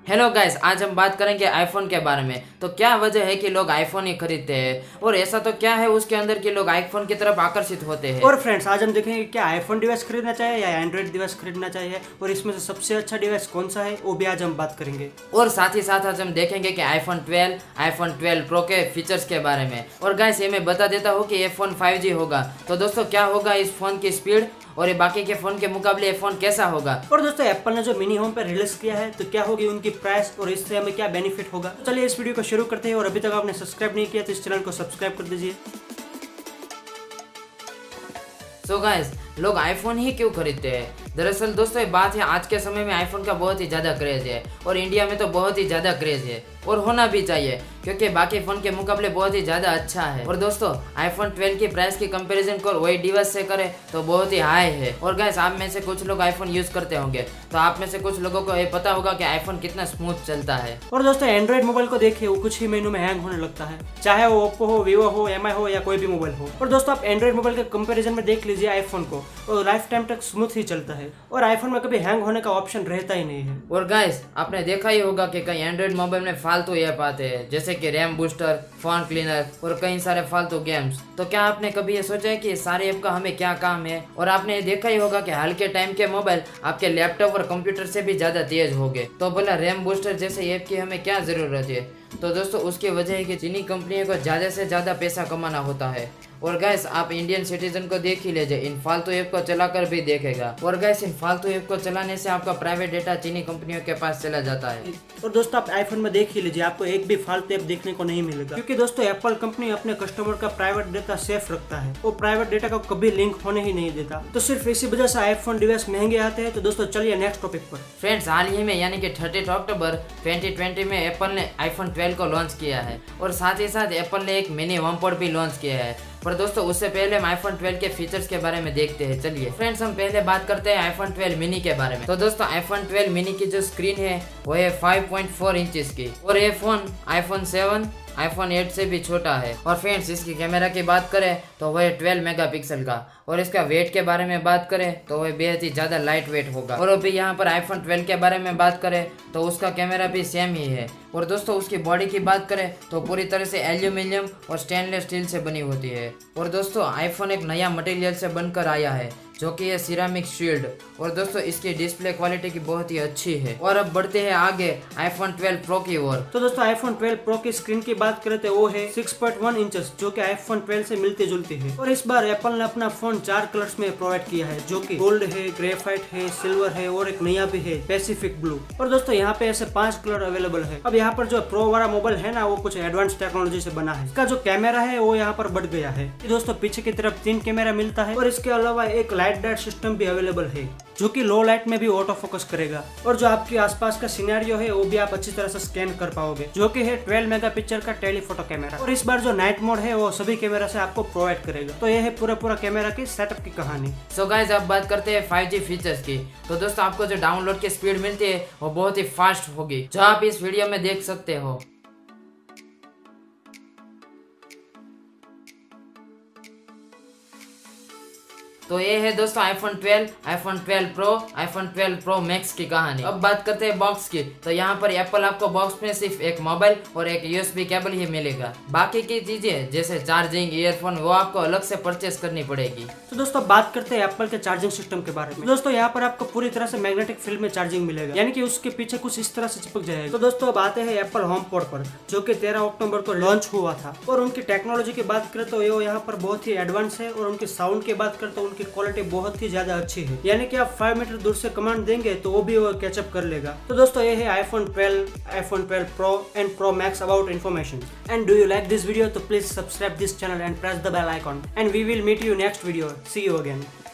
Hello guys, आज हम बात करेंगे आईफोन के बारे में। तो क्या वजह है कि लोग आईफोन ही खरीदते हैं और ऐसा तो क्या है उसके अंदर कि लोग आईफोन की तरफ आकर्षित होते हैं। और फ्रेंड्स, आज हम देखेंगे क्या आईफोन डिवाइस खरीदना चाहिए या एंड्रॉइड डिवाइस खरीदना चाहिए और इसमें से सबसे अच्छा डिवाइस कौन सा है वो भी आज हम बात करेंगे। और साथ ही साथ आज हम देखेंगे कि आईफोन 12 प्रो के फीचर्स के बारे में। और गाइस, ये मैं बता देता हूँ कि ये फोन 5G होगा। तो दोस्तों, क्या होगा इस फोन की स्पीड और ये बाकी के फोन के मुकाबले ये फोन कैसा होगा। और दोस्तों, एप्पल ने जो मिनी होम पे रिलीज किया है तो क्या होगी उनकी प्राइस और इससे हमें क्या बेनिफिट होगा। तो चलिए इस वीडियो को शुरू करते हैं। और अभी तक आपने सब्सक्राइब नहीं किया तो इस चैनल को सब्सक्राइब कर दीजिए। सो गाइस, लोग आईफोन ही क्यों खरीदते हैं? दरअसल दोस्तों, ये बात है आज के समय में आईफोन का बहुत ही ज़्यादा क्रेज है और इंडिया में तो बहुत ही ज़्यादा क्रेज है और होना भी चाहिए क्योंकि बाकी फ़ोन के मुकाबले बहुत ही ज़्यादा अच्छा है। और दोस्तों, आईफोन 12 की प्राइस की कंपैरिजन को वही डिवाइस से करें तो बहुत ही हाई है। और गाइस, आप में से कुछ लोग आईफोन यूज़ करते होंगे तो आप में से कुछ लोगों को ये पता होगा कि आईफोन कितना स्मूथ चलता है। और दोस्तों, एंड्रॉइड मोबाइल को देखिए, वो कुछ ही महीनों में हैंग होने लगता है, चाहे वो ओप्पो हो, वीवो हो, एमआई हो या कोई भी मोबाइल हो। और दोस्तों, आप एंड्रॉइड मोबाइल के कंपैरिजन में देख लीजिए आईफोन को, और लाइफ टाइम तक स्मूथ ही चलता है और आईफोन में कभी हैंग होने का ऑप्शन रहता ही नहीं है। और गाइस, आपने देखा ही होगा कि कई एंड्रॉइड मोबाइल में फालतू ऐप आते हैं जैसे कि रैम बूस्टर, फोन क्लीनर और कई सारे फालतू गेम्स। तो क्या आपने कभी ये सोचा है कि ये सारे ऐप का हमें क्या काम है? और आपने ये देखा ही होगा कि हाल के टाइम के मोबाइल आपके लैपटॉप और कंप्यूटर से भी ज्यादा तेज हो गए। तो बोला रैम बूस्टर जैसे ऐप की हमें क्या जरूरत है? तो दोस्तों, उसकी वजह है कि चीनी कंपनियों को ज्यादा से ज्यादा पैसा कमाना होता है। और गैस, आप इंडियन सिटीजन को देख ही लीजिए, इन फालतू ऐप को चलाकर भी देखेगा। और गैस, इन फालतू ऐप को चलाने से आपका प्राइवेट डेटा चीनी कंपनियों के पास चला जाता है। और दोस्तों, आप आईफोन में देख ही लीजिए, आपको एक भी फालतू ऐप देखने को नहीं मिलेगा क्योंकि दोस्तों, एप्पल कंपनी अपने कस्टमर का प्राइवेट डेटा सेफ रखता है। वो प्राइवेट डेटा को कभी लिंक होने ही नहीं देता। तो सिर्फ इसी वजह से आईफोन डिवाइस महंगे आते हैं। तो दोस्तों, चलिए नेक्स्ट टॉपिक पर। फ्रेंड्स, हाल ही में यानी कि 30 अक्टूबर 2020 में एप्पल ने आईफोन 12 को लॉन्च किया है और साथ ही साथ एप्पल ने एक मिनी होम पॉड भी लॉन्च किया है। पर दोस्तों, उससे पहले हम आईफोन 12 के फीचर्स के बारे में देखते हैं। चलिए फ्रेंड्स, हम पहले बात करते हैं आईफोन 12 मिनी के बारे में। तो दोस्तों, आईफोन 12 मिनी की जो स्क्रीन है वो है 5.4 इंचेस की और ये फोन आईफोन 7, आईफोन 8 से भी छोटा है। और फ्रेंड्स, इसकी कैमरा की बात करें तो वह 12 मेगापिक्सल का और इसका वेट के बारे में बात करें तो वह बेहद ही ज़्यादा लाइट वेट होगा। और अभी यहाँ पर आईफोन 12 के बारे में बात करें तो उसका कैमरा भी सेम ही है। और दोस्तों, उसकी बॉडी की बात करें तो पूरी तरह से एल्यूमिनियम और स्टेनलेस स्टील से बनी होती है। और दोस्तों, आईफोन एक नया मटेरियल से बनकर आया है जो कि है सिरामिक शील्ड। और दोस्तों, इसकी डिस्प्ले क्वालिटी की बहुत ही अच्छी है। और अब बढ़ते हैं आगे आईफोन 12 प्रो की ओर। तो दोस्तों, आईफोन 12 प्रो की स्क्रीन की बात करें तो वो है 6.1 इंचेस, जो कि आईफोन 12 से मिलती जुलती है। और इस बार एप्पल ने अपना फोन 4 कलर्स में प्रोवाइड किया है, जो कि गोल्ड है, ग्रेफाइट है, सिल्वर है और एक नया भी है पैसिफिक ब्लू। और दोस्तों, यहाँ पे ऐसे 5 कलर अवेलेबल है। अब यहाँ पर जो प्रो वाला मोबाइल है ना, वो कुछ एडवांस टेक्नोलॉजी से बना है। इसका जो कैमरा है वो यहाँ पर बढ़ गया है। दोस्तों, पीछे की तरफ 3 कैमरा मिलता है और इसके अलावा एक लाइट डार्ट सिस्टम भी अवेलेबल है जो कि लो लाइट में भी ऑटो फोकस करेगा। और जो आपके आसपास का सिनेरियो है वो भी आप अच्छी तरह से स्कैन कर पाओगे, जो कि है 12 मेगापिक्सल का टेलीफोटो कैमरा। और इस बार जो नाइट मोड है वो सभी कैमरा से आपको प्रोवाइड करेगा। तो ये है पूरा कैमरा की सेटअप की कहानी। सो गाइस, अब बात करते हैं 5G फीचर्स की। तो दोस्तों, आपको जो डाउनलोड की स्पीड मिलती है वो बहुत ही फास्ट होगी, जो आप इस वीडियो में देख सकते हो। तो ये है दोस्तों iPhone 12, iPhone 12 pro, iPhone 12 pro max की कहानी। अब बात करते हैं बॉक्स की। तो यहाँ पर एप्पल आपको बॉक्स में सिर्फ एक मोबाइल और एक यूएसबी केबल ही मिलेगा। बाकी की चीजें जैसे चार्जिंग, ईयरफोन, वो आपको अलग से परचेस करनी पड़ेगी। तो दोस्तों, बात करते हैं एप्पल के चार्जिंग सिस्टम के बारे में। दोस्तों, यहाँ पर आपको पूरी तरह से मैग्नेटिक फील्ड में चार्जिंग मिलेगा, यानी कि उसके पीछे कुछ इस तरह से चिपक जाएगा। तो दोस्तों, अब आते हैं एप्पल होम पॉड पर, जो कि 13 अक्टूबर को लॉन्च हुआ था। और उनकी टेक्नोलॉजी की बात करें तो ये यहाँ पर बहुत ही एडवांस है। और उनके साउंड की बात करें तो उनकी क्वालिटी बहुत ही ज्यादा अच्छी है, यानी कि आप 5 मीटर दूर से कमांड देंगे तो वो भी वो कैचअप कर लेगा। तो दोस्तों, ये है iPhone 12 pro and pro max about information. And do you like this video? तो please subscribe this channel and press the bell icon, and we will meet you next video. See you again.